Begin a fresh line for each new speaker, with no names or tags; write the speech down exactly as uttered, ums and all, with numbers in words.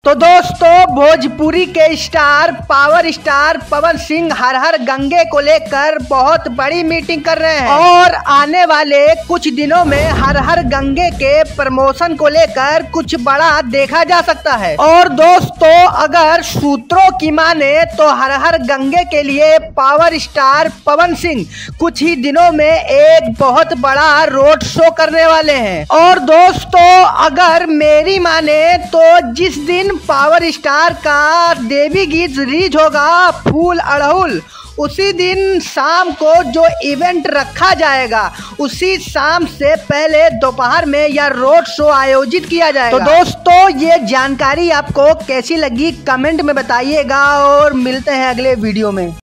तो दोस्तों, भोजपुरी के star power star Pawan Singh Har Har Gange को लेकर बहुत बड़ी मीटिंग कर रहे हैं और आने वाले कुछ दिनों में हर हर गंगे के प्रमोशन को लेकर कुछ बड़ा देखा जा सकता है। और दोस्तों, अगर सूत्रों की माने तो हर हर गंगे के लिए पावर स्टार पवन सिंह कुछ ही दिनों में एक बहुत बड़ा रोड शो करने वाले हैं। और दोस्तों, अगर मेरी माने तो जिस दिन पावर स्टार का देवी गीत रिलीज होगा फूल अड़हुल, उसी दिन शाम को जो इवेंट रखा जाएगा उसी शाम से पहले दोपहर में यह रोड शो आयोजित किया जाएगा। तो दोस्तों, ये जानकारी आपको कैसी लगी कमेंट में बताइएगा और मिलते हैं अगले वीडियो में।